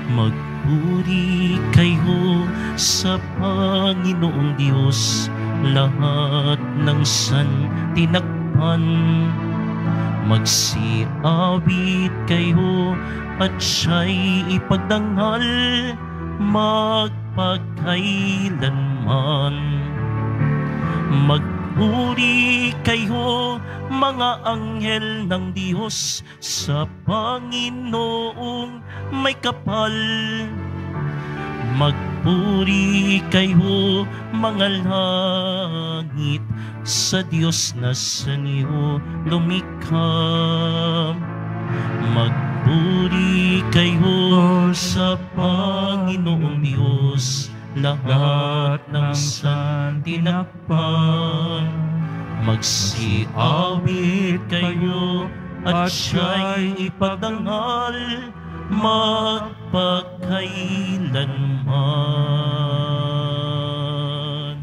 Magpuri kayo sa Panginoong Diyos, lahat ng santinakpan. Magsiawit kayo at siya'y ipagdangal magpakailanman. Magpuri kayo mga anghel ng Diyos sa Panginoong may kapal. Magpuri kayo mga langit sa Diyos na sa niyo lumikha. Magpuri kayo sa Panginoong Diyos, lahat ng santinakpan. Magsiawit kayo at siya'y ipagdangal magpakailanman.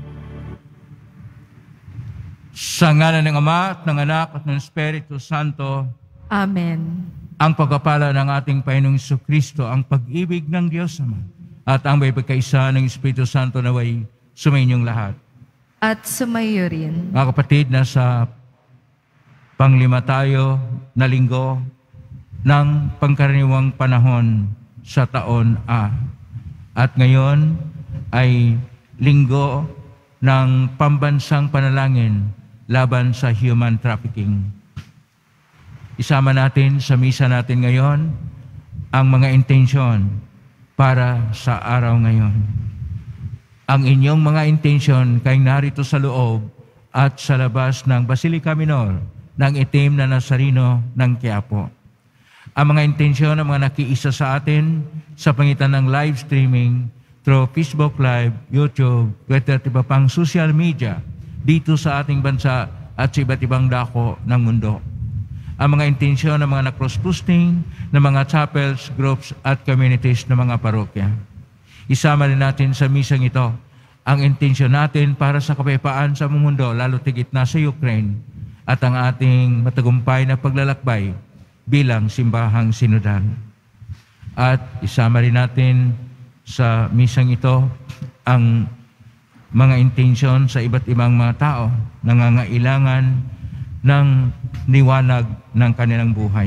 Sa ngalan ng Ama at ng Anak at ng Espiritu Santo. Amen. Ang pagpapala ng ating Panginoong Jesucristo, ang pag-ibig ng Diyos Ama, at ang may pagkaisa ng Espiritu Santo naway sumainyong lahat. At sumayo rin. Mga kapatid, nasa panglima tayo na linggo ng pangkaraniwang panahon sa taon A. At ngayon ay linggo ng pambansang panalangin laban sa human trafficking. Isama natin sa misa natin ngayon ang mga intensyon para sa araw ngayon. Ang inyong mga intensyon kay narito sa loob at sa labas ng Basilica Minor ng itim na Nazareno ng Quiapo. Ang mga intensyon ng mga nakiisa sa atin sa pangitan ng live streaming through Facebook Live, YouTube, Twitter at iba pang social media dito sa ating bansa at sa iba't ibang dako ng mundo. Ang mga intensyon ng mga na-cross-posting ng mga chapels, groups at communities ng mga parokya. Isama rin natin sa misang ito ang intensyon natin para sa kapayapaan sa mundo, lalo tigit na sa Ukraine, at ang ating matagumpay na paglalakbay bilang simbahang sinodal. At isama rin natin sa misang ito ang mga intensyon sa iba't ibang mga tao na nangangailangan ng liwanag ng kanilang buhay.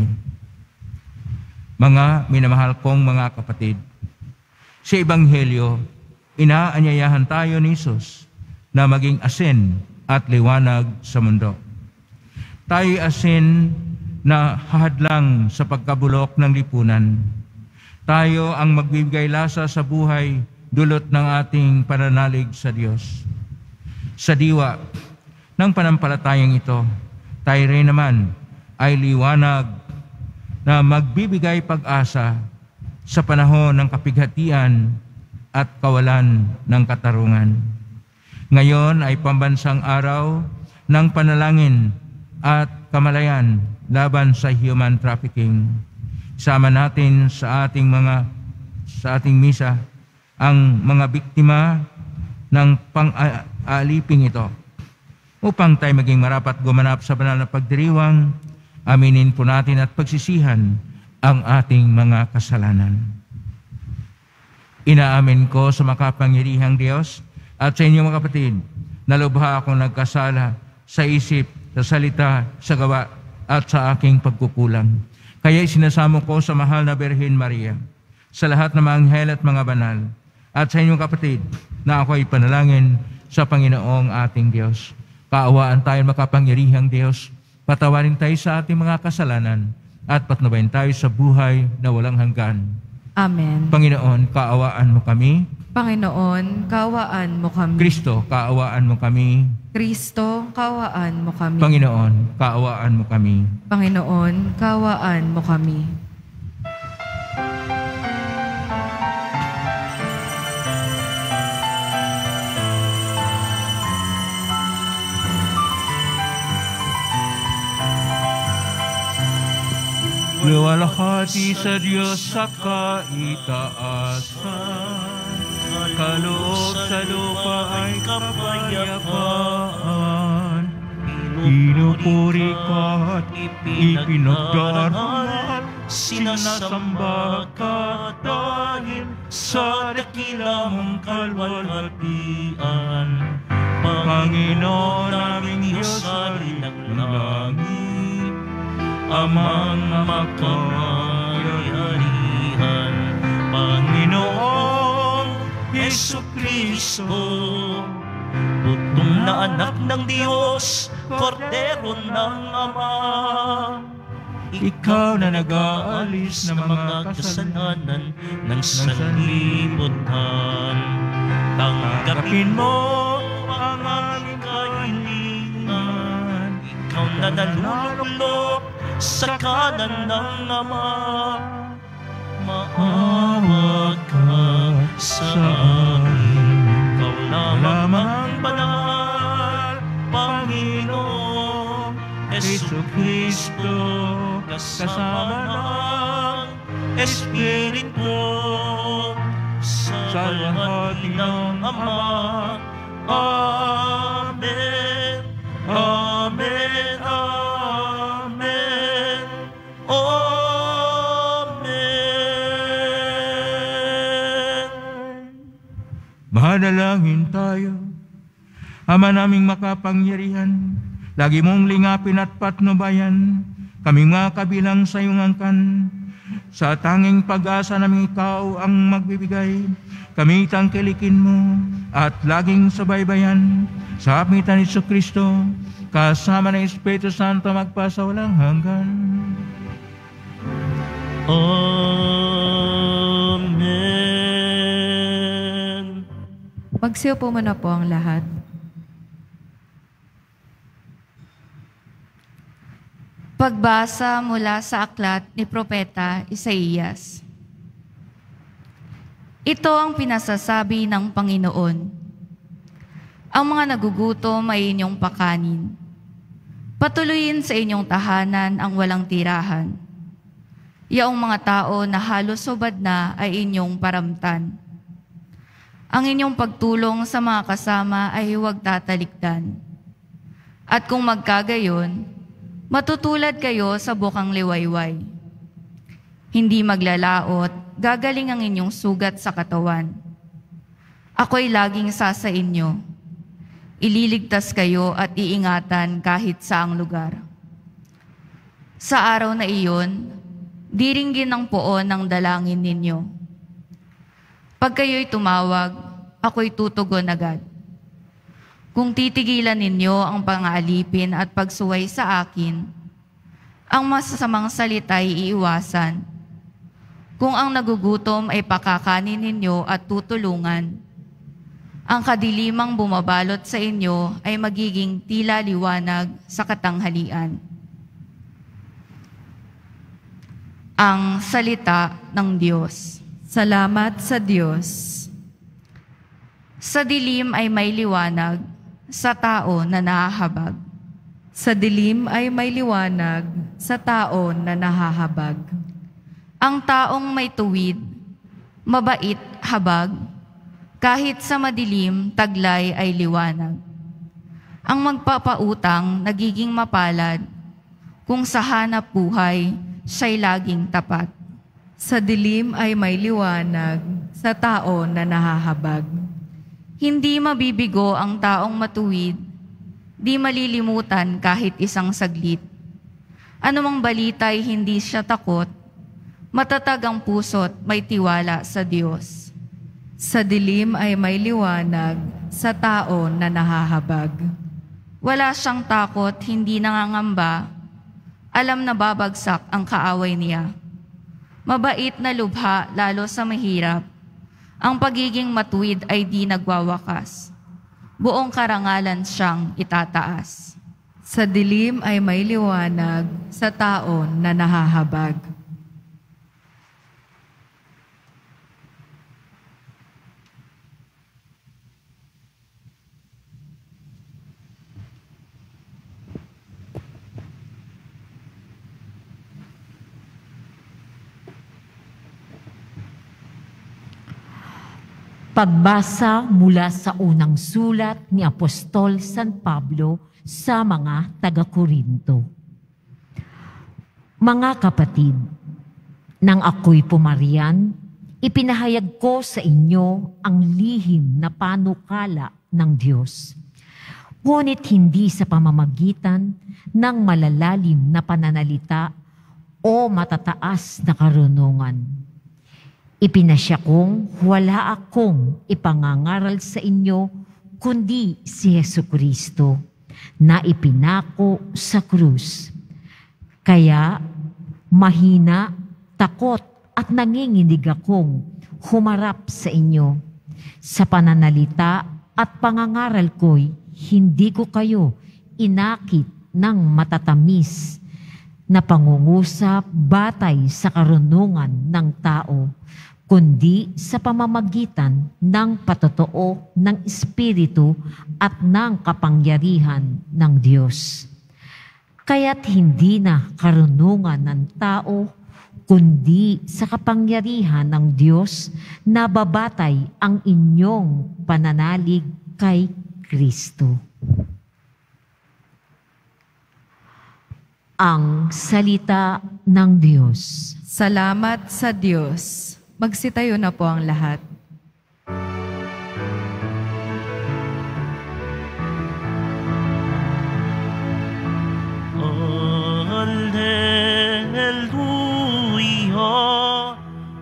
Mga minamahal kong mga kapatid, sa Ebanghelyo, inaanyayahan tayo ni Jesus na maging asin at liwanag sa mundo. Tayo asin na hahadlang sa pagkabulok ng lipunan. Tayo ang magbibigay lasa sa buhay dulot ng ating pananalig sa Diyos. Sa diwa ng panampalatayang ito, tayo rin naman ay liwanag na magbibigay pag-asa sa panahon ng kapighatian at kawalan ng katarungan. Ngayon ay pambansang araw ng panalangin at kamalayan laban sa human trafficking. Sama natin sa ating misa ang mga biktima ng pang-aaliping ito upang tayo maging marapat gumanap sa banal na pagdiriwang. Aminin po natin at pagsisihan ang ating mga kasalanan. Inaamin ko sa makapangyarihang Diyos at sa inyong mga kapatid na lubha akong nagkasala sa isip, sa salita, sa gawa at sa aking pagkukulang. Kaya isinasamo ko sa mahal na Birhen Maria, sa lahat ng mga anghel at mga banal, at sa inyong kapatid na ako ay panalangin sa Panginoong ating Diyos. Kaawaan tayo makapangyarihang Diyos, patawarin tayo sa ating mga kasalanan at patnubayan tayo sa buhay na walang hanggan. Amen. Panginoon, kaawaan mo kami. Panginoon, kaawaan mo kami. Kristo, kaawaan mo kami. Kristo, kaawaan mo kami. Panginoon, kaawaan mo kami. Panginoon, kaawaan mo kami. Luwalhati sa Diyos sa kaitaasan, kaloob sa lupa ay kapayapaan. Pinupuri ka at ipinagdarangal, sinasamba ka dahil sa dakila mong kalwalhatian. Panginoon naming Diyos, Hari ng langit, Amang makapangyarihan, Panginoong Jesucristo, butong na anak ng Diyos, Kordero ng Ama. Ikaw na nag-aalis ng mga kasalanan ng sanlibutan. Tanggapin mo ang aming kahilingan. Ikaw na nalululok sa kanan ng Ama. Maawa ka sa amin. Ikaw lamang ang banal, Panginoon Jesucristo, kasama ng Espiritu sa walhati ng Ama. Amen. Amen. Amen. Amen. Manalangin tayo. Ama naming makapangyarihan, lagi mong lingapin at patnubayan kami mga kabilang sa iyong angkan. Sa tanging pag-asa namin ikaw ang magbibigay, kami tangkilikin mo at laging subaybayan sa pamitan ni Jesucristo, kasama ng Espiritu Santo magpasawalang hanggan. Amen. Magsiupo muna po ang lahat. Pagbasa mula sa aklat ni Propeta Isaías. Ito ang pinasasabi ng Panginoon. Ang mga nagugutom ay inyong pakanin. Patuloyin sa inyong tahanan ang walang tirahan. Yaong mga tao na halos subad na ay inyong paramtan. Ang inyong pagtulong sa mga kasama ay huwag tatalikdan. At kung magkagayon, matutulad kayo sa bukang liwayway. Hindi maglalaot, gagaling ang inyong sugat sa katawan. Ako'y laging sa inyo. Ililigtas kayo at iingatan kahit saang lugar. Sa araw na iyon, diringgin ang poon ng dalangin ninyo. Pag kayo'y tumawag, ako'y tutugon agad. Kung titigilan ninyo ang pangaalipin at pagsuway sa akin, ang masasamang salita'y iiwasan. Kung ang nagugutom ay pakakanin ninyo at tutulungan, ang kadilimang bumabalot sa inyo ay magiging tila liwanag sa katanghalian. Ang salita ng Diyos. Salamat sa Diyos. Sa dilim ay may liwanag, sa tao na nahahabag. Sa dilim ay may liwanag, sa tao na nahahabag. Ang taong may tuwid, mabait, habag, kahit sa madilim, taglay ay liwanag. Ang magpapautang nagiging mapalad, kung sa hanap buhay, siya'y laging tapat. Sa dilim ay may liwanag, sa tao na nahahabag. Hindi mabibigo ang taong matuwid, di malilimutan kahit isang saglit. Anumang balita'y hindi siya takot, matatag ang puso't may tiwala sa Diyos. Sa dilim ay may liwanag, sa tao na nahahabag. Wala siyang takot, hindi nangangamba, alam na babagsak ang kaaway niya. Mabait na lubha lalo sa mahirap, ang pagiging matuwid ay di nagwawakas. Buong karangalan siyang itataas. Sa dilim ay may liwanag, sa tao na nahahabag. Pagbasa mula sa unang sulat ni Apostol San Pablo sa mga taga-Korinto. Mga kapatid, nang ako'y pumarian, Ipinahayag ko sa inyo ang lihim na panukala ng Diyos. Ngunit hindi sa pamamagitan ng malalalim na pananalita o matataas na karunungan. Ipinasya kong wala akong ipangangaral sa inyo kundi si Jesucristo na ipinako sa krus. Kaya mahina, takot at nanginginig akong humarap sa inyo. Sa pananalita at pangangaral ko'y hindi ko kayo inakit ng matatamis na pangungusap batay sa karunungan ng tao, kundi sa pamamagitan ng patotoo ng Espiritu at ng kapangyarihan ng Diyos. Kaya't hindi na karunungan ng tao, kundi sa kapangyarihan ng Diyos na babatay ang inyong pananalig kay Kristo. Ang salita ng Diyos. Salamat sa Diyos. Magsitayo na po ang lahat. Alleluia,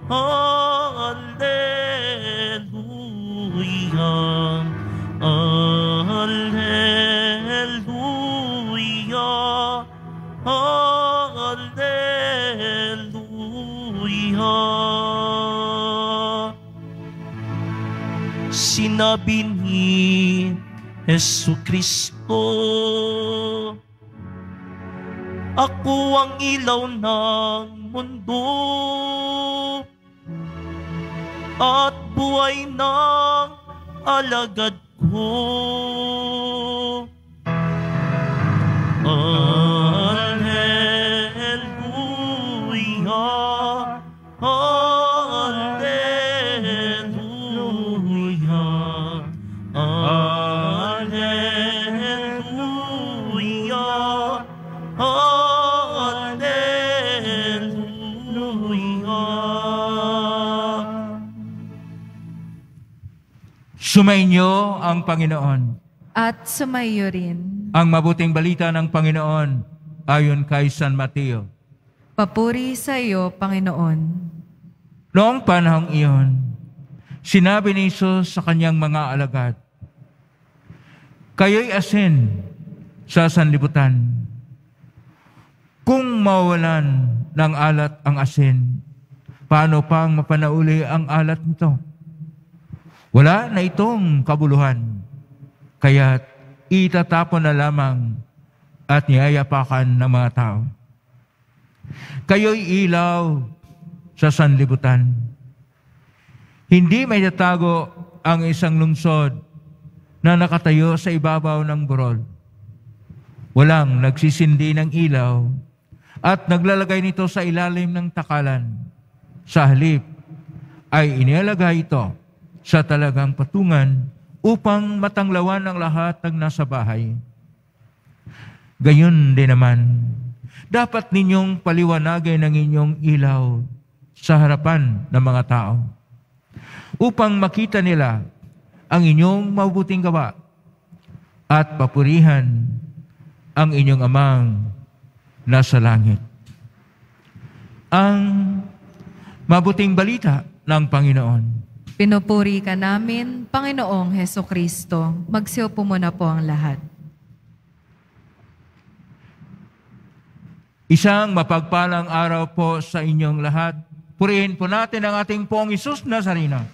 Alleluia, Alleluia, Alleluia. Sinabi ni Jesucristo, ako ang ilaw ng mundo at buhay ng alagad ko. Alleluia, Alleluia, Alleluia, Sumainyo ang Panginoon. At sumayo rin. Ang mabuting balita ng Panginoon ayon kay San Mateo. Papuri sa iyo, Panginoon. Noong panahong iyon, sinabi ni Jesus sa kanyang mga alagad, kayo'y asin sa sanlibutan. Kung mawalan ng alat ang asin, paano pang mapanauli ang alat nito? Wala na itong kabuluhan, kaya itatapon na lamang at niyayapakan ng mga tao. Kayo'y ilaw sa sanlibutan. Hindi may tatago ang isang lungsod na nakatayo sa ibabaw ng burol. Walang nagsisindi ng ilaw at naglalagay nito sa ilalim ng takalan. Sa halip ay inilalagay ito sa talagang patungan upang matanglawan ng lahat ng nasa bahay. Gayon din naman, dapat ninyong paliwanagin ang inyong ilaw sa harapan ng mga tao upang makita nila ang inyong mabuting gawa at papurihan ang inyong amang nasa langit. Ang mabuting balita ng Panginoon. Pinupuri ka namin, Panginoong Hesukristo. Magsiupo muna po ang lahat. Isang mapagpalang araw po sa inyong lahat. Purihin po natin ang ating Poong Isus Nazareno.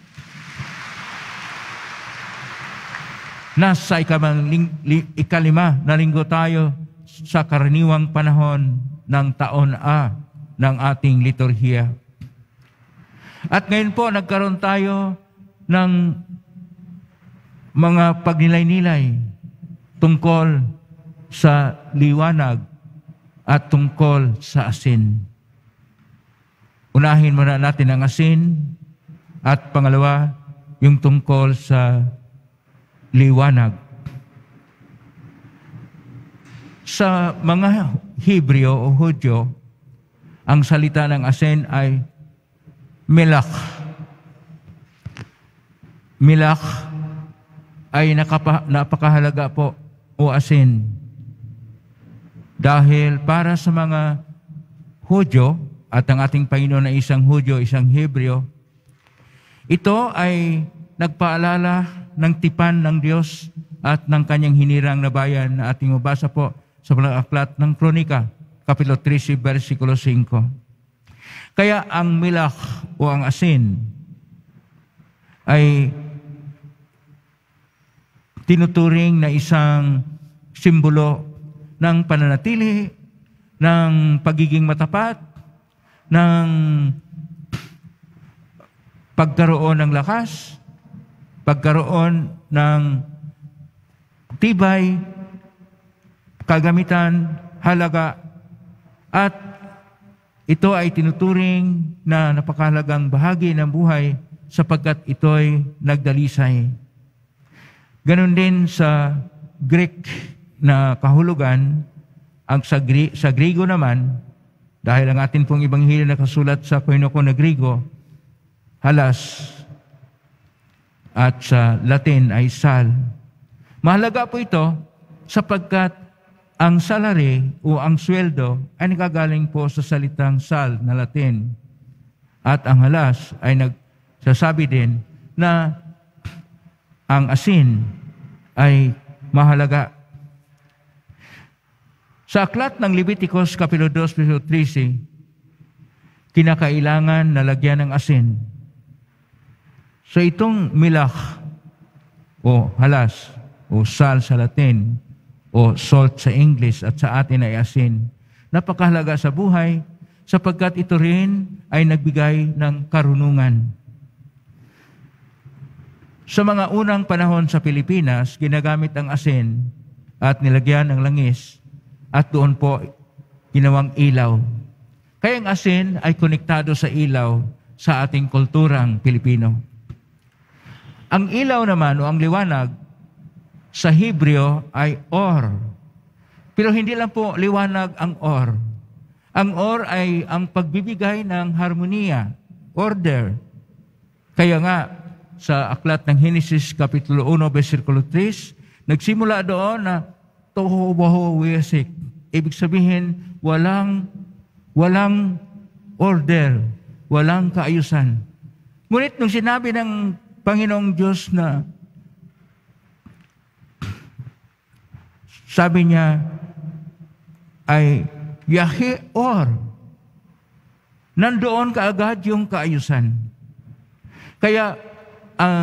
Nasa ikalima na linggo tayo sa karaniwang panahon ng taon A ng ating liturhiya. At ngayon po, nagkaroon tayo ng mga pagnilay-nilay tungkol sa liwanag at tungkol sa asin. Unahin muna natin ang asin at pangalawa, yung tungkol sa liwanag. Sa mga Hebreo o Hudyo, ang salita ng asin ay melach milak ay napakahalaga po o asin. Dahil para sa mga Hudyo, at ang ating Panginoon ay isang Hudyo, isang Hebreo, ito ay nagpaalala ng tipan ng Diyos at ng kanyang hinirang na bayan na ating mabasa po sa aklat ng Kronika, Kapitulo 13, versikulo 5. Kaya ang milak o ang asin ay tinuturing na isang simbolo ng pananatili, ng pagiging matapat, ng pagkaroon ng lakas, pagkaroon ng tibay, kagamitan, halaga, at ito ay tinuturing na napakahalagang bahagi ng buhay sapagkat ito'y nagdalisay. Ganon din sa Greek na kahulugan, ang sa Grigo naman, dahil ang atin pong Ebanghelyo na kasulat sa Koinoko na Grigo, halas, at sa Latin ay sal. Mahalaga po ito sapagkat ang salary o ang sweldo ay nagagaling po sa salitang sal na Latin. At ang halas ay nagsasabi din na ang asin ay mahalaga. Sa aklat ng Leviticus, Kapitulo 2, Versikulo 13, kinakailangan na lagyan ng asin. So itong milak o halas o sal sa Latin o salt sa English at sa atin ay asin, napakahalaga sa buhay sapagkat ito rin ay nagbigay ng karunungan. Sa mga unang panahon sa Pilipinas, ginagamit ang asin at nilagyan ng langis at doon po ginawang ilaw. Kaya ang asin ay konektado sa ilaw sa ating kulturang Pilipino. Ang ilaw naman o ang liwanag sa Hebreo ay or. Pero hindi lang po liwanag ang or. Ang or ay ang pagbibigay ng harmonia, order. Kaya nga, sa aklat ng Genesis, Kapitulo 1, versikulo 3, nagsimula doon na toho baho wesik. Ibig sabihin, walang order, walang kaayusan. Ngunit nung sinabi ng Panginoong Diyos na sabi niya ay Yahe or, nandoon kaagad yung kaayusan. Kaya ang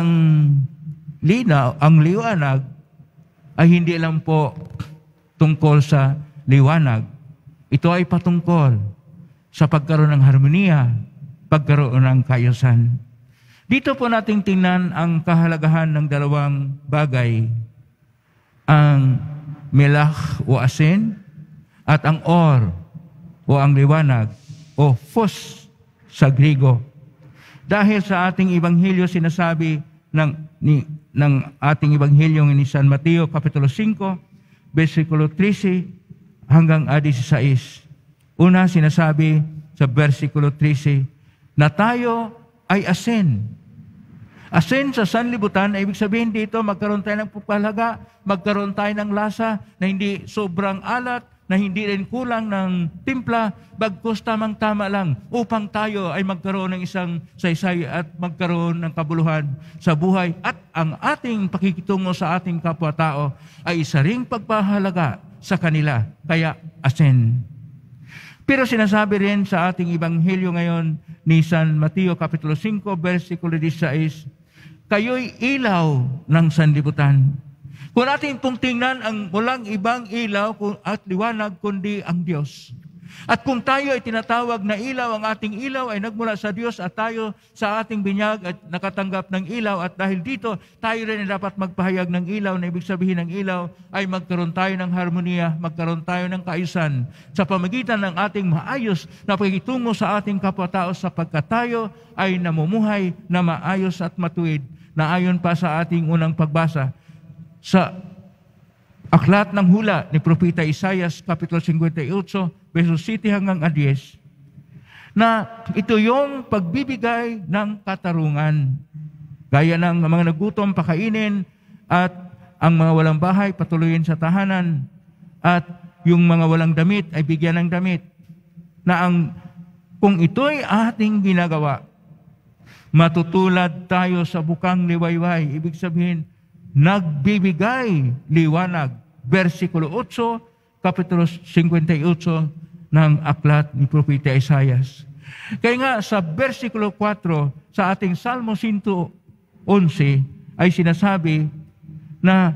linaw, ang liwanag ay hindi lang po tungkol sa liwanag. Ito ay patungkol sa pagkaroon ng harmonia, pagkaroon ng kaayusan. Dito po nating tingnan ang kahalagahan ng dalawang bagay, ang milak o asin at ang or o ang liwanag o phos sa Griego. Dahil sa ating Ebanghelyo sinasabi ng ating Ebanghelyo ni San Mateo, Kapitulo 5, versikulo 13 hanggang 16. Una sinasabi sa versikulo 13 na tayo ay asin. Asin sa sanlibutan, ay ibig sabihin dito, magkaroon tayo ng pagpahalaga, magkaroon tayo ng lasa na hindi sobrang alat, na hindi rin kulang ng timpla, bagkus tamang-tama lang upang tayo ay magkaroon ng isang saysay at magkaroon ng kabuluhan sa buhay. At ang ating pakikitungo sa ating kapwa-tao ay isa ring pagpahalaga sa kanila, kaya asin. Pero sinasabi rin sa ating Ebanghelyo ngayon ni San Mateo Kapitulo 5, versikulo 16, kayo'y ilaw ng sanlibutan. Kung natin pong tingnan, ang walang ibang ilaw at liwanag kundi ang Diyos. At kung tayo ay tinatawag na ilaw, ang ating ilaw ay nagmula sa Diyos at tayo sa ating binyag at nakatanggap ng ilaw. At dahil dito, tayo rin ay dapat magpahayag ng ilaw na ibig sabihin ng ilaw ay magkaroon tayo ng harmonia, magkaroon tayo ng kaayusan sa pamagitan ng ating maayos na pakikitungo sa ating kapwa-tao sapagkat tayo ay namumuhay na maayos at matuwid na ayon pa sa ating unang pagbasa sa aklat ng hula ni Propeta Isaias, Kapitulo 58, versos 7 hanggang 10, na ito yung pagbibigay ng katarungan. Gaya ng mga nagutom, pakainin, at ang mga walang bahay, patuloyin sa tahanan, at yung mga walang damit ay bigyan ng damit. Kung ito'y ating ginagawa, matutulad tayo sa bukang liwayway. Ibig sabihin, nagbibigay liwanag. Versikulo 8, Kapitulo 58 ng aklat ni Propeta Isaias. Kaya nga sa versikulo 4 sa ating Salmo 111 ay sinasabi na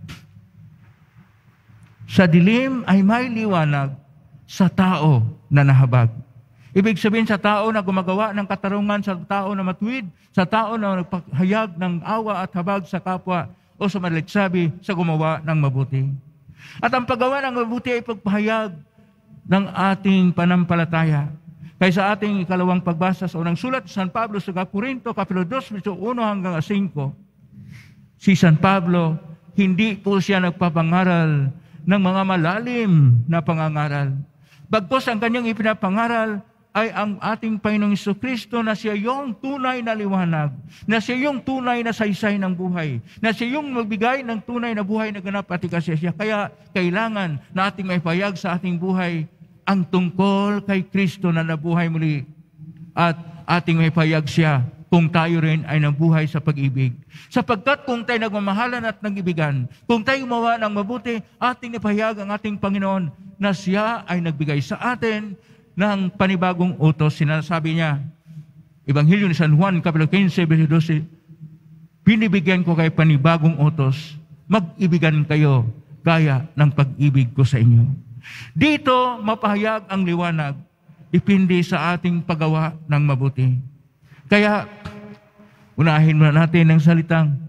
sa dilim ay may liwanag sa tao na nahabag. Ibig sabihin sa tao na gumagawa ng katarungan, sa tao na matuwid, sa tao na nagpahayag ng awa at habag sa kapwa, o sa madalit sabi, sa gumawa ng mabuti. At ang paggawa ng mabuti ay pagpahayag ng ating panampalataya. Kaya sa ating ikalawang pagbasa sa unang sulat sa San Pablo sa Korinto, Kapitulo 2, verso 1 hanggang 5, si San Pablo, hindi po siya nagpapangaral ng mga malalim na pangangaral. Bagkus ang kanyang ipinapangaral ay ang ating Panginoong Jesucristo na siya yung tunay na liwanag, na siya yung tunay na saysay ng buhay, na siya yung magbigay ng tunay na buhay na ganap at ikasya. Kaya kailangan na ating maipayag sa ating buhay ang tungkol kay Kristo na nabuhay muli at ating maipayag siya kung tayo rin ay nabuhay sa pag-ibig. Sapagkat kung tayo nagmamahalan at nag-ibigan, kung tayo gumawa ng mabuti, ating ipahayag ang ating Panginoon na siya ay nagbigay sa atin ng panibagong utos. Sinasabi niya, Ebanghelyo ni San Juan, Kapitulo 15, verso 12, binibigyan ko kayo panibagong utos, mag-ibigan kayo gaya ng pag-ibig ko sa inyo. Dito, mapahayag ang liwanag, depende sa ating paggawa ng mabuti. Kaya, unahin muna natin ang salitang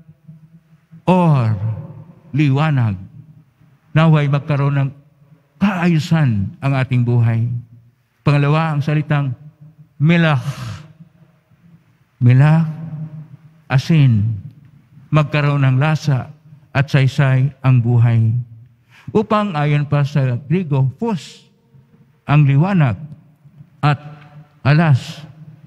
or, liwanag, naway magkaroon ng kaayusan ang ating buhay. Pangalawa, ang salitang milak. Milak, asin, magkaroon ng lasa at saysay ang buhay. Upang ayon pa sa Griego, phos, ang liwanag, at alas,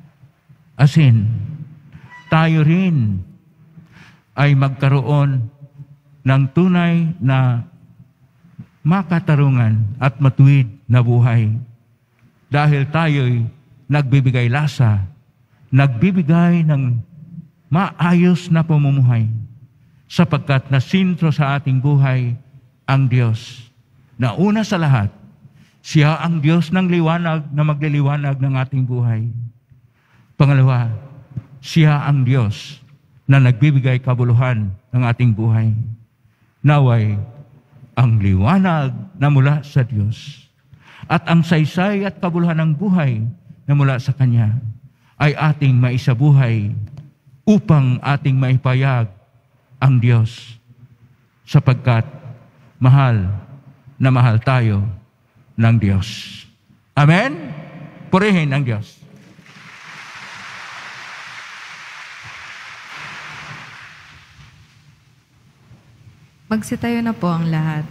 asin, tayo rin ay magkaroon ng tunay na makatarungan at matuwid na buhay. Dahil tayo'y nagbibigay lasa, nagbibigay ng maayos na pamumuhay, sapagkat nasintro sa ating buhay ang Diyos. Na una sa lahat, siya ang Diyos ng liwanag na magliliwanag ng ating buhay. Pangalawa, siya ang Diyos na nagbibigay kabuluhan ng ating buhay. Naway, ang liwanag na mula sa Diyos at ang saysay at kabuluhan ng buhay na mula sa Kanya ay ating maisabuhay upang ating maipayag ang Diyos, sapagkat mahal na mahal tayo ng Diyos. Amen? Purihin ang Diyos. Magsitayo na po ang lahat.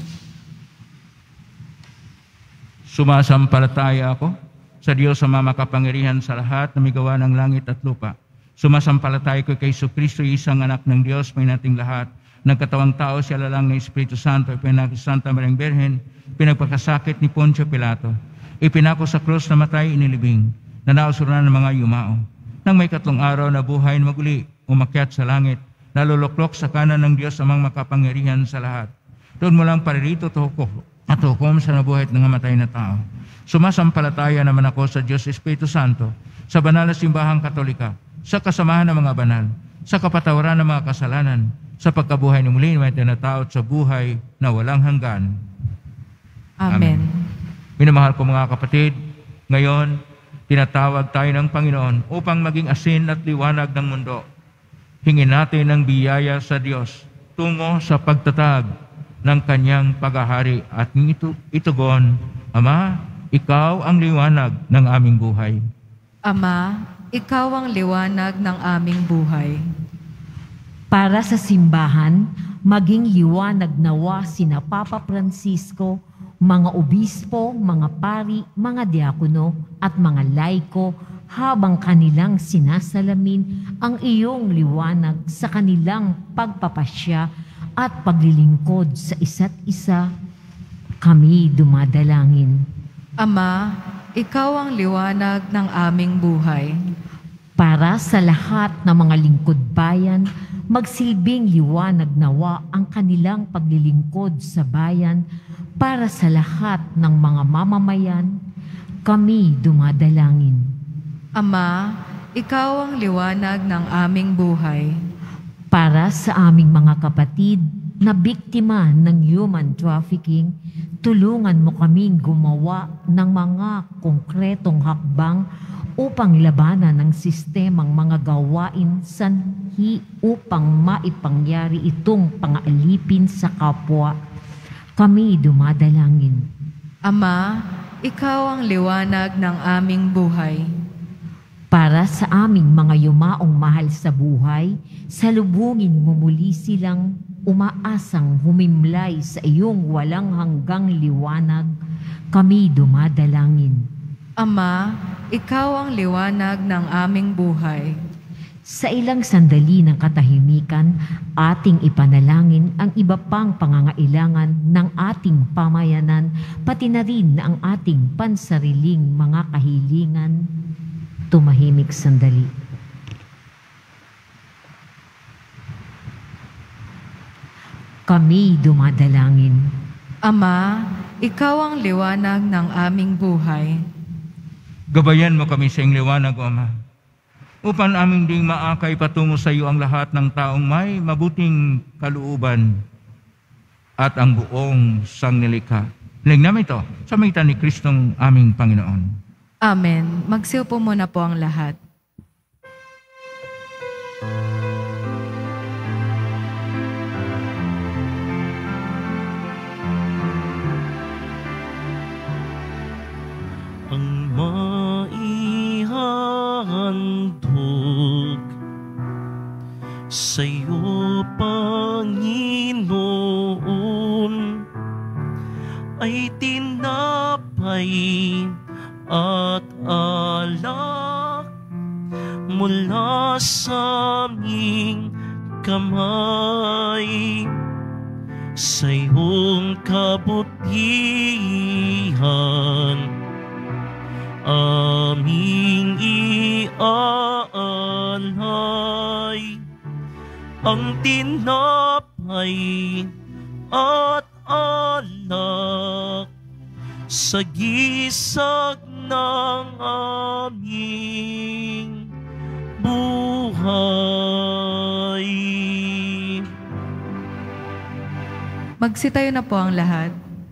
Sumasampalataya ako sa Diyos sa makapangyarihan sa lahat na may gawa ng langit at lupa. Sumasampalataya ko kay Jesucristo, isang anak ng Diyos, may nating lahat. Nagkatawang tao, siya lalang ng Espiritu Santo, ipinako sa Santa Mariang Birhen, pinagpakasakit ni Poncio Pilato, ipinako sa krus na matay, inilibing, nanaosuran ng mga yumao. Nang may 3 araw na buhay na maguli, umakyat sa langit, naluluklok sa kanan ng Diyos amang makapangyarihan sa lahat. Doon mo lang paririto at hukom sa nabuhay at nangamatay na tao. Sumasampalataya naman ako sa Diyos Espiritu Santo, sa banal na simbahang Katolika, sa kasamahan ng mga banal, sa kapatawaran ng mga kasalanan, sa pagkabuhay ng muli ng mga tinatao at sa buhay na walang hanggan. Amen. Minamahal ko mga kapatid, ngayon, tinatawag tayo ng Panginoon upang maging asin at liwanag ng mundo. Hingin natin ang biyaya sa Diyos tungo sa pagtatag ng Kanyang paghahari at itugon, Ama, Ikaw ang liwanag ng aming buhay. Ama, Ikaw ang liwanag ng aming buhay. Para sa simbahan, maging liwanag nawa sina Papa Francisco, mga obispo, mga pari, mga diakono, at mga laiko habang kanilang sinasalamin ang iyong liwanag sa kanilang pagpapasya at paglilingkod sa isa't isa, kami dumadalangin. Ama, ikaw ang liwanag ng aming buhay. Para sa lahat ng mga lingkod bayan, magsilbing liwanag nawa ang kanilang paglilingkod sa bayan. Para sa lahat ng mga mamamayan, kami dumadalangin. Ama, ikaw ang liwanag ng aming buhay. Para sa aming mga kapatid na biktima ng human trafficking, tulungan mo kaming gumawa ng mga konkretong hakbang upang labanan ang sistemang mga gawain sanhi upang maipangyari itong pang-alipin sa kapwa. Kami dumadalangin. Ama, ikaw ang liwanag ng aming buhay. Para sa aming mga yumaong mahal sa buhay, salubungin mo muli silang umaasang humimlay sa iyong walang hanggang liwanag. Kami dumadalangin. Ama, ikaw ang liwanag ng aming buhay. Sa ilang sandali ng katahimikan, ating ipanalangin ang iba pang pangangailangan ng ating pamayanan, pati na rin ang ating pansariling mga kahilingan. Tumahimik sandali. Kami dumadalangin. Ama, ikaw ang liwanag ng aming buhay. Gabayan mo kami sa iyong liwanag, O Ama, upang aming ding maakay patungo sa iyo ang lahat ng taong may mabuting kalooban at ang buong sangnilikha. Hiling namin ito sa magitan ni Kristong aming Panginoon. Amen. Magsiupo muna po ang lahat. Ang maihandog sa'yo, Panginoon, ay tinapay at alak mula sa aming kamay. Sa iyong kabutihan aming iaalay ang tinapay at alak sa gisag ng aming buhay. Magsitayo na po ang lahat.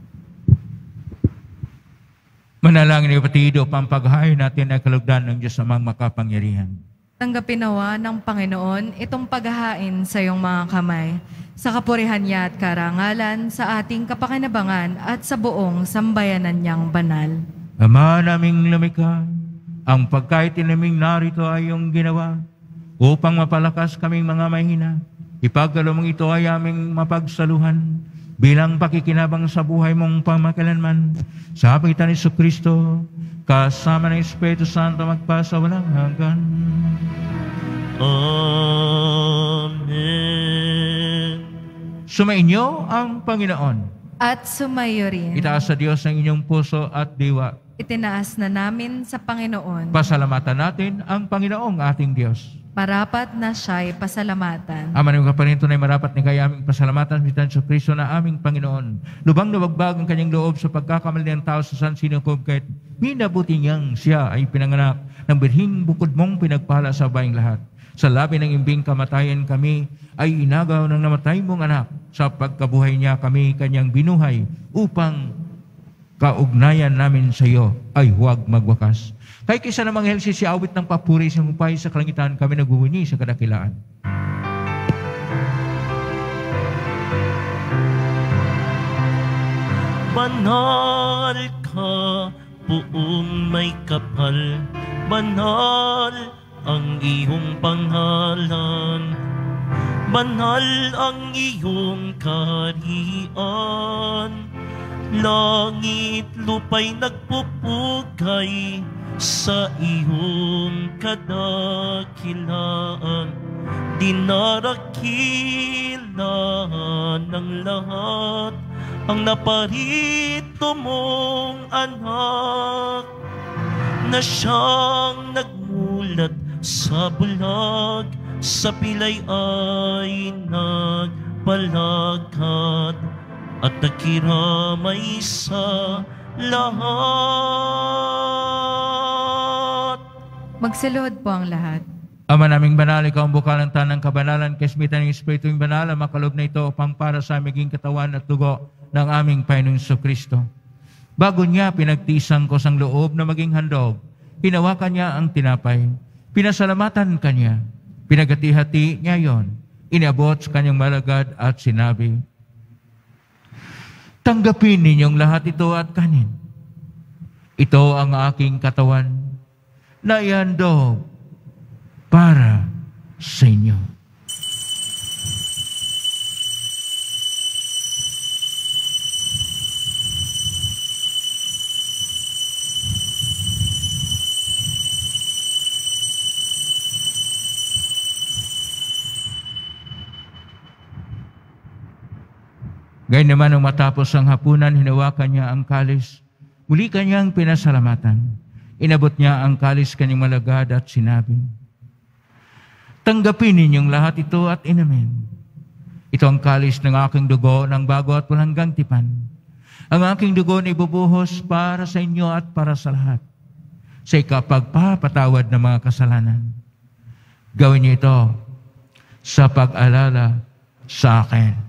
Manalangin ni Patido, pampaghain natin ang kalugdan ng Diyos amang makapangyarihan. Tanggapin nawa ng Panginoon itong paghahain sa iyong mga kamay, sa kapurihan niya at karangalan, sa ating kapakinabangan at sa buong sambayanan niyang banal. Ama naming lumikha, ang pagkaitin naming narito ay iyong ginawa upang mapalakas kaming mga mahina. Ipagkaloob mong ito ay aming mapagsaluhan bilang pakikinabang sa buhay mong pamakilanman. Sa pagitan ni Jesucristo, kasama ng Espiritu Santo, magpasa walang hanggan. Amen. Sumainyo ang Panginoon. At sumayo rin. Itaas sa Diyos ang inyong puso at diwa. Itinaas na namin sa Panginoon. Pasalamatan natin ang Panginoong ating Diyos. Marapat na siya'y pasalamatan. Ama ng kaparinto na marapat ni kaya aming pasalamatan sa Kristo na aming Panginoon. Lubang nabagbag ang kanyang loob sa pagkakamali ng tao sa sansinukob kahit minabuti niyang siya ay pinanganak ng birhing bukod mong pinagpala sa bayang lahat. Sa labi ng imbing kamatayan kami ay inagaw ng namatay mong anak. Sa pagkabuhay niya kami kanyang binuhay upang kaugnayan namin sa iyo ay huwag magwakas. Kay kisa namang helsi si awit ng papuri sa mupay sa kalangitan, kami nagwuwini sa kadakilaan. Banal ka, buong may kapal, banal ang iyong pangalan, banal ang iyong kaharian. Langit lupa'y nagpupugay sa iyong kadakilaan. Dinarakila ng lahat ang naparito mong anak, na siyang nagmulat sa bulag, sa pilay ay nagpalakad, at nakiramay sa lahat. Magsaluhod po ang lahat. Ama naming banal, ikaw ang bukal ng tanang kabanalan, kasmitan ng Espiritu yung banal, ang makalob na ito upang para sa aming katawan at dugo ng aming Panginoong Kristo. Bago niya pinagtiisang ko sang loob na maging handog, hinawakan niya ang tinapay, pinasalamatan kanya, pinagati-hati niya yon, inabot sa kanyang malagad at sinabi, tanggapin ninyong lahat ito at kanin. Ito ang aking katawan na ihandog para sa inyo. Gayun naman nung matapos ang hapunan, hinawakan niya ang kalis. Muli kanyang pinasalamatan. Inabot niya ang kalis kanyang malagad at sinabi, tanggapin ninyong lahat ito at inumin. Ito ang kalis ng aking dugo ng bago at walang tipan. Ang aking dugo na ibubuhos para sa inyo at para sa lahat, sa ikapagpapatawad ng mga kasalanan. Gawin niyo ito sa pag-alala sa akin.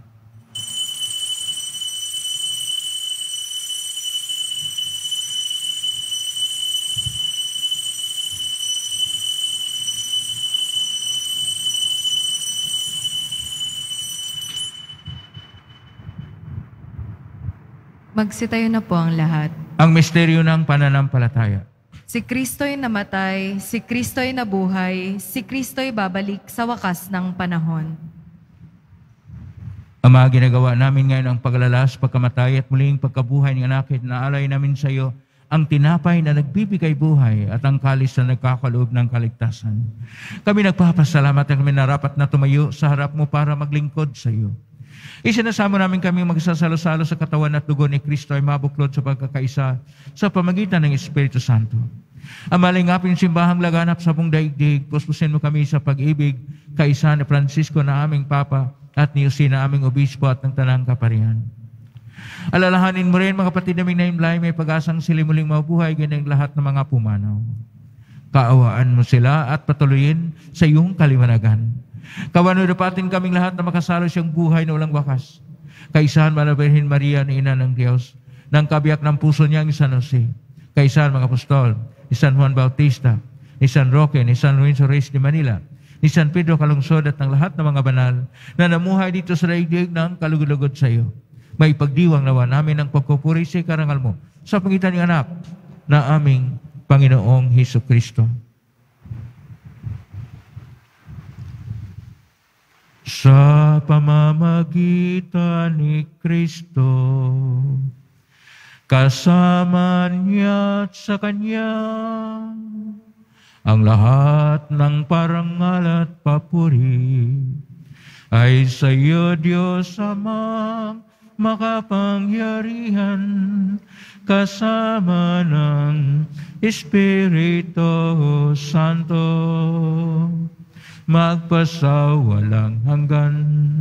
Magsitayo na po ang lahat. Ang misteryo ng pananampalataya. Si Kristo'y namatay, si Kristo'y nabuhay, si Kristo'y babalik sa wakas ng panahon. Ama, ginagawa namin ngayon ang paglalas, pagkamatay at muling pagkabuhay ng anak at naalay namin sa iyo ang tinapay na nagbibigay buhay at ang kalis na nagkakaloob ng kaligtasan. Kami nagpapasalamat at kami narapat na tumayo sa harap mo para maglingkod sa iyo. Isinasamo namin kami magsasalo-salo sa katawan at dugo ni Kristo ay mabuklod sa pagkakaisa sa pamagitan ng Espiritu Santo. Ang malingapin simbahang laganap sa buong daigdig, puspusin mo kami sa pag-ibig, kaisa ni Francisco na aming Papa at ni Jose na aming Obispo at ng Tanang Kaparian. Alalahanin mo rin mga kapatid naming naimlay, may pag-asang sila muling mabuhay ganang lahat ng mga pumanaw. Kaawaan mo sila at patuloyin sa iyong kaliwanagan. Kawanudapatin kaming lahat na makasalo siyang buhay na walang wakas. Kaisahan Mala Birhen Maria na Ina ng Diyos, ng kabiyak ng puso niya ni San Jose. Kaisahan mga apostol, ni San Juan Bautista, ni San Roque, ni San Lorenzo Reyes de Manila, ni San Pedro Calungsod at ng lahat ng mga banal na namuhay dito sa daigdig ng kalugod-lugod sa iyo. May pagdiwang nawa namin ng pagpupuri sa karangal mo sa pangitan ng anak na aming Panginoong Hesukristo. Sa pamamagitan ni Kristo, kasama niya at sa Kanya, ang lahat ng parangal at papuri ay sa iyo, Diyos Amang makapangyarihan, kasama ng Espiritu Santo, magpasawalang hanggan.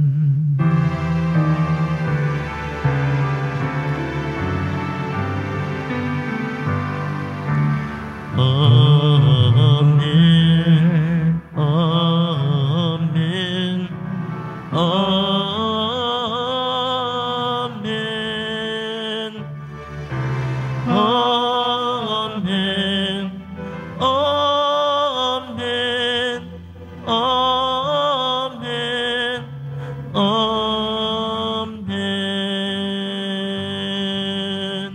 Amen. Amen. Amen. Amen. Amen. Amen. Amen.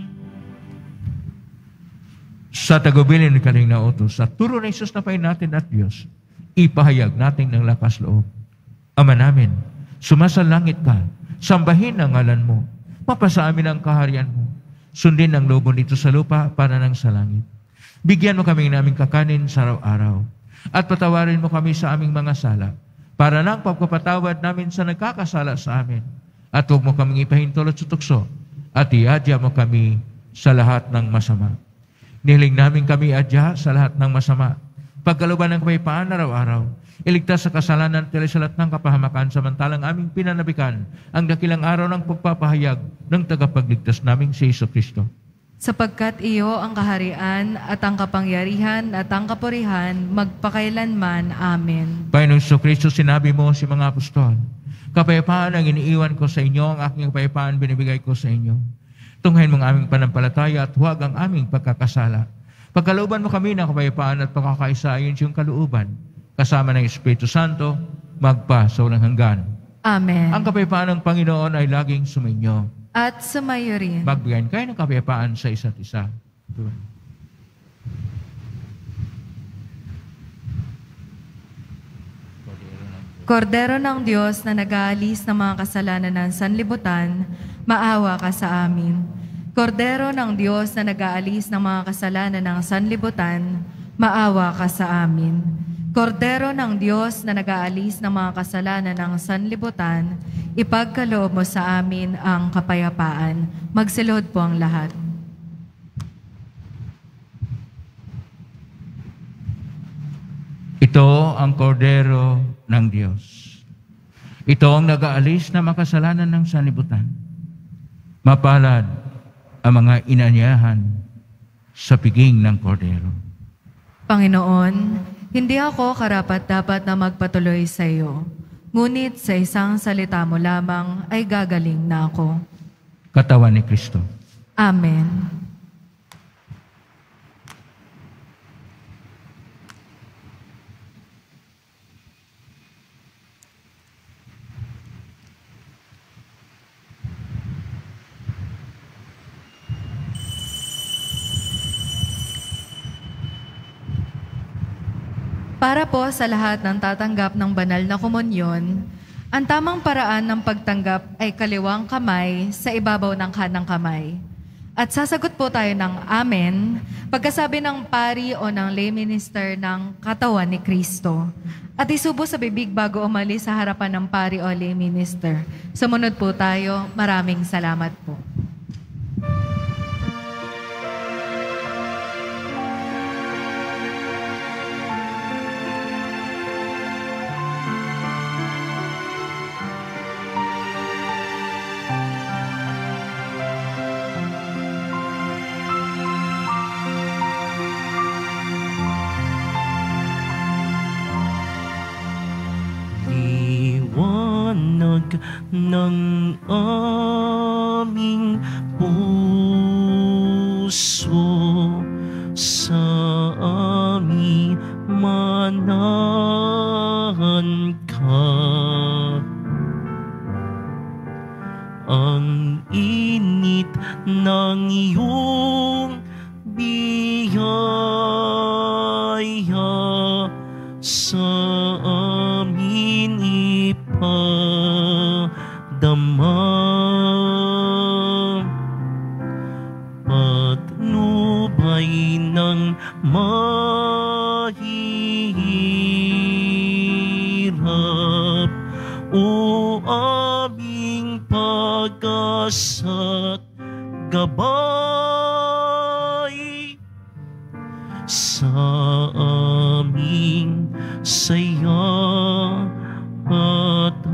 Sa tagubilin ng kaling na utos, sa turo ng Isus na Panginoon natin at Diyos, ipahayag natin ng lakas loob. Ama namin, sumasalangit ka, sambahin ang ngalan mo, mapasa amin ang kaharian mo, sundin ang lobo nito sa lupa para ng sa langit. Bigyan mo kami ng aming kakanin sa araw-araw. At patawarin mo kami sa aming mga sala, para ng pagpapatawad namin sa nagkakasala sa amin. At huwag mo kaming ipahintulot sa tukso, at iadya mo kami sa lahat ng masama. Nihiling namin kami adya sa lahat ng masama. Pagkaluban ng kapayapaan araw-araw, iligtas sa kasalanan at sa lahat ng kapahamakan, samantalang aming pinanabikan ang dakilang araw ng pagpapahayag ng tagapagligtas naming si Jesucristo. Sapagkat iyo ang kaharian at ang kapangyarihan at ang kapurihan magpakailanman. Amen. Panginoong Jesucristo, sinabi mo si mga apostol, kapayapaan ang iniiwan ko sa inyo, ang aking kapayapaan binibigay ko sa inyo. Tunghayin mo ang aming panampalataya at huwag ang aming pagkakasala. Pagkalooban mo kami ng kapayapaan at pagkakaisa ayon sa iyong kalooban, kasama ng Espiritu Santo, magpa sa walang hanggan. Amen. Ang kapayapaan ng Panginoon ay laging sumainyo. At sumayo rin. Magbigay kayo ng kapayapaan sa isa't isa. Kordero ng Diyos na nag-aalis ng mga kasalanan ng sanlibutan, maawa ka sa amin. Kordero ng Diyos na nag-aalis ng mga kasalanan ng sanlibutan, maawa ka sa amin. Kordero ng Diyos na nag-aalis ng mga kasalanan ng sanlibutan, ipagkaloob mo sa amin ang kapayapaan. Magsilod po ang lahat. Ito ang kordero ng Diyos. Ito ang nag-aalis na makasalanan ng sanlibutan. Mapalad ang mga inanyahan sa piging ng kordero. Panginoon, hindi ako karapat-dapat na magpatuloy sa iyo. Ngunit sa isang salita mo lamang ay gagaling na ako. Katawan ni Kristo. Amen. Para po sa lahat ng tatanggap ng banal na komunyon, ang tamang paraan ng pagtanggap ay kaliwang kamay sa ibabaw ng kanang kamay. At sasagot po tayo ng Amen pagkasabi ng pari o ng lay minister ng katawan ni Kristo. At isubo sa bibig bago umalis sa harapan ng pari o lay minister. Sumunod po tayo. Maraming salamat po. Ng aming puso sa aming manahan ka. Ang init ng iyong biyaya sa amin patnubay ng mahihirap, o aming pag-asa't gabay sa aming saya at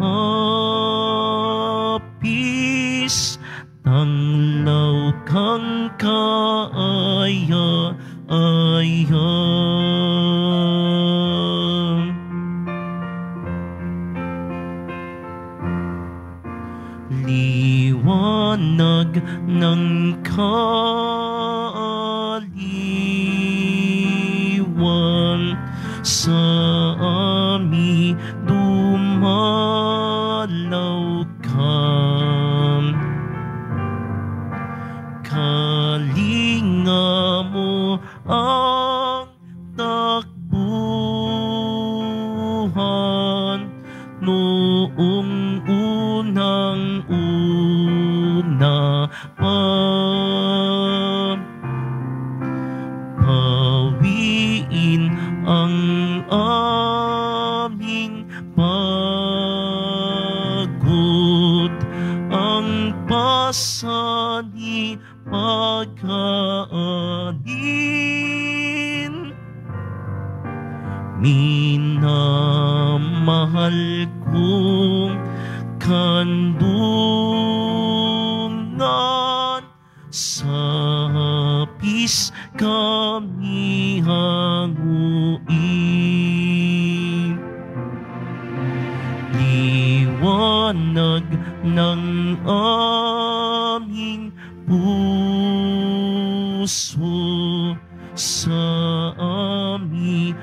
hapis, tanglaw kang kaaya-aya. Liwanag ng kaaliwan sa amin dumalaw ka. Kalinga mo ang takbuhan noong unang-una pa. pagod ang pasani pagkaanin. Minamahal kong kandungan, sa hapis kami hanguin. Liwanag ng aming puso, sa aming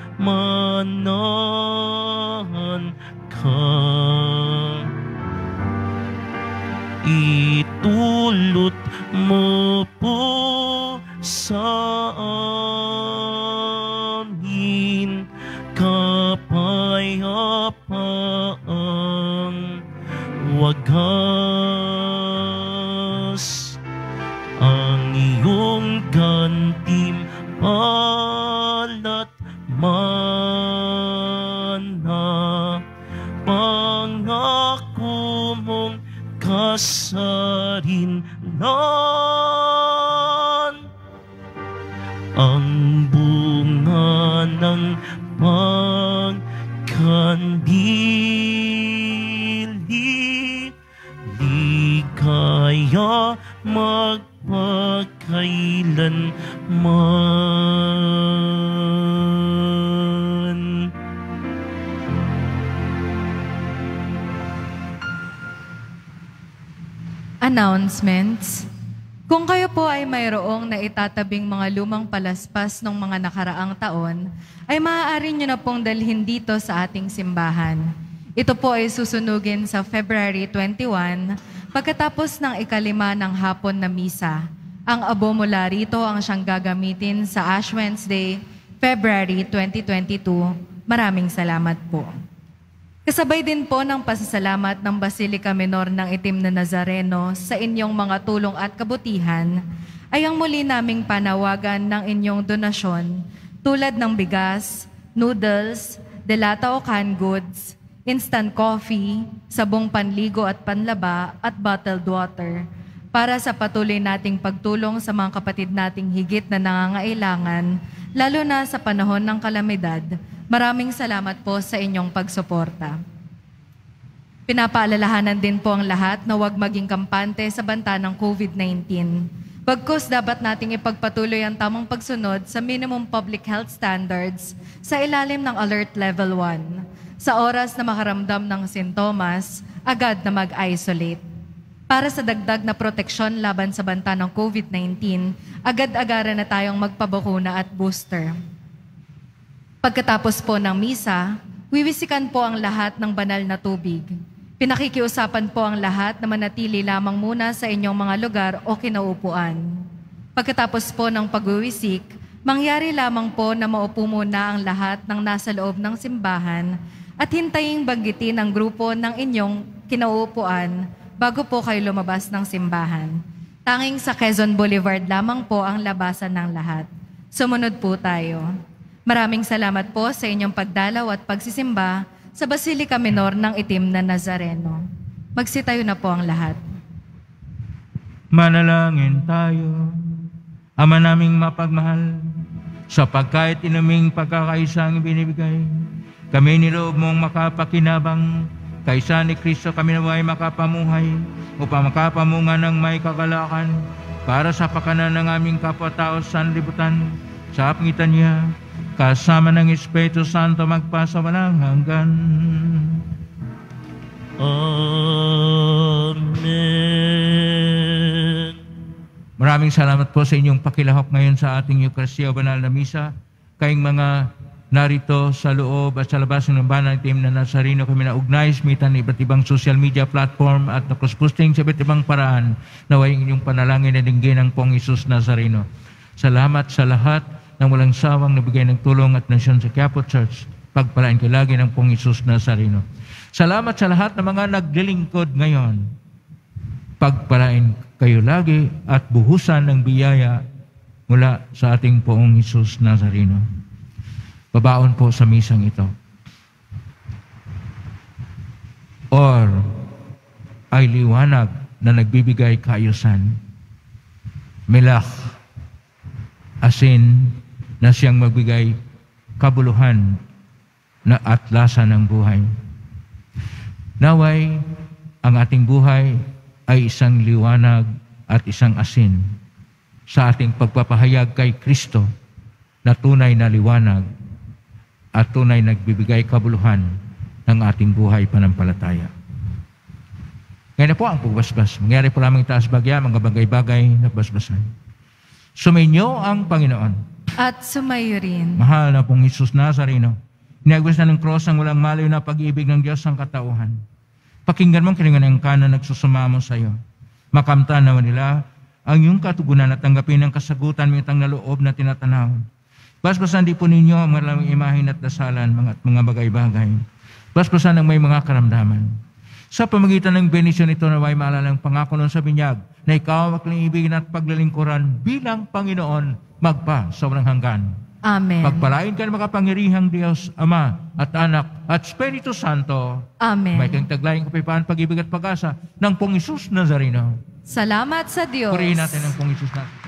manahan ka. Itulot mo po sa amin kapayapaang wagas, ang iyong gantimpala't mana, pangako mong kasarinlan, ang bunga ng pagkandili, ligaya magpakailanman. Announcements. Kung kayo po ay mayroong naitatabing mga lumang palaspas ng mga nakaraang taon, ay maaari nyo na pong dalhin dito sa ating simbahan. Ito po ay susunugin sa February 21, pagkatapos ng ikalima ng hapon na misa. Ang abo mula rito ang siyang gagamitin sa Ash Wednesday, February 2022. Maraming salamat po. Kasabay din po ng pasasalamat ng Basilica Menor ng Itim na Nazareno sa inyong mga tulong at kabutihan, ay ang muli naming panawagan ng inyong donasyon tulad ng bigas, noodles, delata o canned goods, instant coffee, sabong panligo at panlaba at bottled water para sa patuloy nating pagtulong sa mga kapatid nating higit na nangangailangan, lalo na sa panahon ng kalamidad. Maraming salamat po sa inyong pagsuporta. Pinapaalalahanan din po ang lahat na huwag maging kampante sa banta ng COVID-19. Bagkus dapat nating ipagpatuloy ang tamang pagsunod sa minimum public health standards sa ilalim ng Alert Level 1. Sa oras na makaramdam ng sintomas, agad na mag-isolate. Para sa dagdag na proteksyon laban sa banta ng COVID-19, agad-agaran na tayong magpabakuna at booster. Pagkatapos po ng misa, wiwisikan po ang lahat ng banal na tubig. Pinakikiusapan po ang lahat na manatili lamang muna sa inyong mga lugar o kinaupuan. Pagkatapos po ng pagwiwisik, mangyari lamang po na maupo muna ang lahat ng nasa loob ng simbahan at hintayin banggitin ang grupo ng inyong kinaupuan bago po kayo lumabas ng simbahan. Tanging sa Quezon Boulevard lamang po ang labasan ng lahat. Sumunod po tayo. Maraming salamat po sa inyong pagdalaw at pagsisimba sa Basilica Menor ng Itim na Nazareno. Magsitayo na po ang lahat. Manalangin tayo. Ama naming mapagmahal, sa pagkait inuming pagkakaisang binibigay, kami niloob mong makapakinabang, kaisa ni Kristo kami naway makapamuhay, upang makapamunga ng may kagalakan, para sa pakanan ng aming kapwa-tao sa sanlibutan, sa pangitan niya, kasama ng Espiritu Santo magpasa walang hanggan. Amen. Maraming salamat po sa inyong pakilahok ngayon sa ating Eucharistia o Banal na Misa. Kayong mga narito sa loob at sa labas ng Banal Itim na Nazareno, kami na ugnay, smitan iba't ibang social media platform at nakusposting sa iba't ibang paraan, naway inyong panalangin na dinggin ng Pong Isus Nazareno. Salamat sa lahat ng walang sawang nabigay ng tulong at nasyon sa Quiapochurch. Pagpalain kayo lagi ng Pong Isus Nazareno. Salamat sa lahat ng mga naglilingkod ngayon. Pagpalain kayo lagi at buhusan ng biyaya mula sa ating Poong Isus Nazareno. Babaon po sa misang ito. ay liwanag na nagbibigay kaayusan. Melach, asin na siyang magbigay kabuluhan na at lasa ng buhay. Naway, ang ating buhay ay isang liwanag at isang asin sa ating pagpapahayag kay Kristo na tunay na liwanag at tunay nagbibigay kabuluhan ng ating buhay panampalataya. Ngayon na po ang pagbasbas. Mangyari po lamang taas bagya, mga bagay-bagay na basbasan. Sumainyo ang Panginoon. At sumayo rin. Mahal na pong Jesus Nazareno, inagwas na ng cross ang walang malayo na pag-ibig ng Diyos ang katauhan. Pakinggan mong kilingan ang kanan nagsusumamo sa iyo. Makamtan naman nila ang iyong katugunan at tanggapin ang kasagutan mitang na loob na tinatanaw. Basbasan di po ninyo ang maraming imahin at dasalan mga bagay-bagay. Basbasan ang may mga karamdaman. Sa pamagitan ng benisyon ito na may maalala ng pangako nun sa binyag na ikaw ang ibigin at paglalingkuran bilang Panginoon magpa sa walang hanggan. Amen. Pagpalain ka ng makapangyarihang Diyos, Ama at Anak at Espiritu Santo. Amen. May kang taglayang kapayapaan, pag-ibig at pag-asa ng Pong Isus Nazareno. Salamat sa Diyos. Purihin natin ang Pong Isus Nazareno.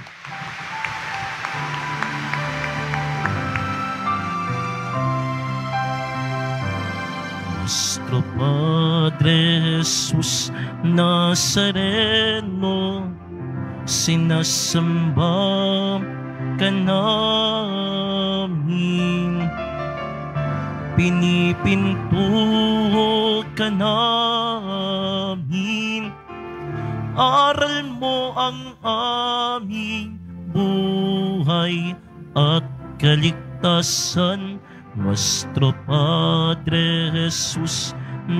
Nuestro Padre Jesus Nazareno, sinasamba ka namin, pinipinto ka namin, aral mo ang aming buhay at kaligtasan. Nuestro Padre Jesus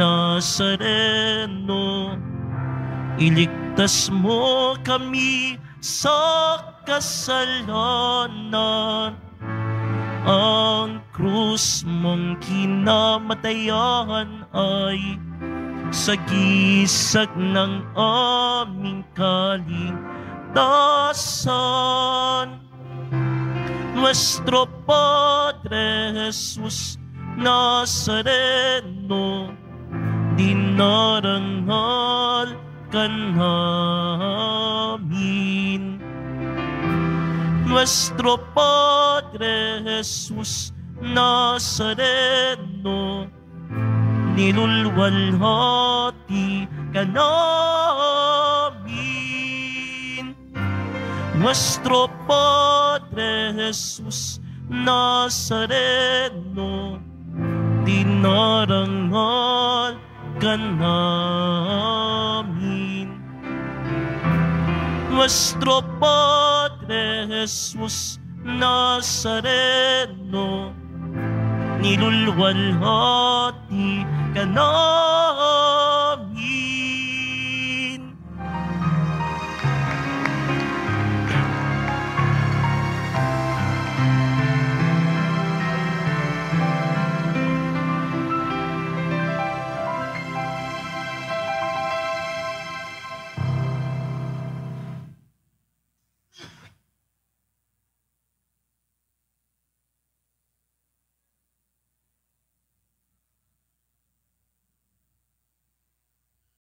Nazareno, iligtas mo kami sa kasalanan. Ang krus mong kinamatayan ay sagisag ng aming kaligtasan. Nuestro Padre Jesus Nazareno, dinarangal ka namin. Nuestro Padre Jesus Nazareno, nilulwalhati ka namin. Nuestro Padre Jesus Nazareno, dinarangal ka namin. Nuestro Padre Jesus Nazareno, nilulwalhati ka namin.